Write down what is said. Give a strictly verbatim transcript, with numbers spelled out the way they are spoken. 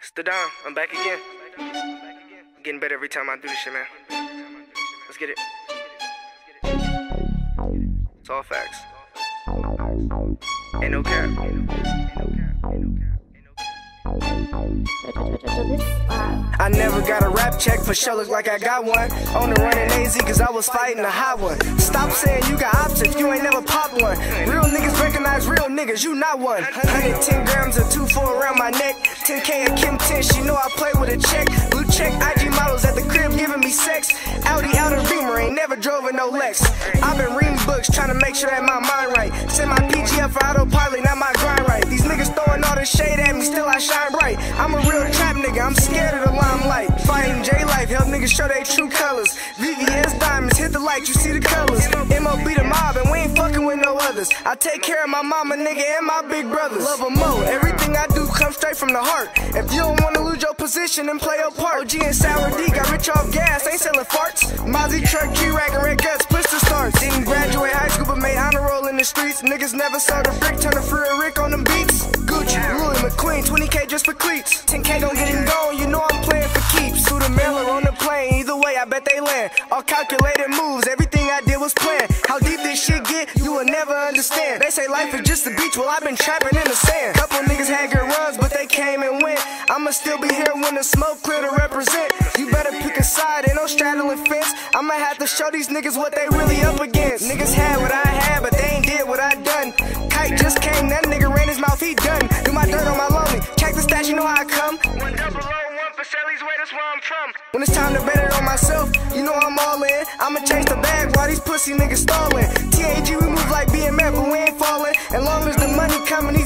It's the Don. I'm back again. Getting better every time I do this shit, man. Let's get it. It's all facts. Ain't no cap. I never got a rap check, for sure look like I got one. On the run in A Z cause I was fighting a hot one. Stop saying you got options, you ain't never popped one. Real niggas recognize real niggas, you not one. one hundred ten grams of two four around my neck. ten K at Kim ten, she know I play with a check. Blue check I G models at the crib giving me sex. Audi out of Beamer, ain't never drove in no Lex. I've been reading books, trying to make sure that my mind right. Send my P G up for autopilot, not my grind right. These niggas throwing all this shade at me, still I shine bright. I'm a real trap nigga, I'm scared of the limelight. Fighting J-Life, help niggas show their true colors. V V S diamonds, hit the light, you see the colors. M O B the mob, and we ain't fucking with no others. I take care of my mama, nigga, and my big brothers. Love them more, everything I do comes straight from the heart. If you don't wanna lose your position, then play your part. O G and Sour D got rich off gas, ain't selling farts. Mozzie truck, G-Rag, and Red Guts, push the starts. Didn't graduate high school, but made honor roll in the streets. Niggas never sold a brick, turn a free Rick on them beats. Gucci, Louis McQueen, twenty K just for cleats. ten K don't get him going, you know I'm playing for keeps. Who the mailer on the plane, either way I bet they land. All calculated moves, everything I did was planned. How deep this shit get, you will never understand. They say life is just a beach, well I've been trapping in the sand. Couple niggas had good runs, but they came and went. I'ma still be here when the smoke clear to represent. You better pick a side, ain't no straddling fence. I'ma have to show these niggas what they really up against. Niggas had what I had, but they ain't did what I done. Kite just came, that nigga ran his mouth, he done. Do my dirt on my lonely, check the stats, you know how I come. One double O, one for Sally's way, that's where I'm from. When it's time to bet it on myself, you know I'm all in. I'ma chase the bag while these pussy niggas stalling. T A G, we move like B M F, but we ain't falling. And long as the money coming,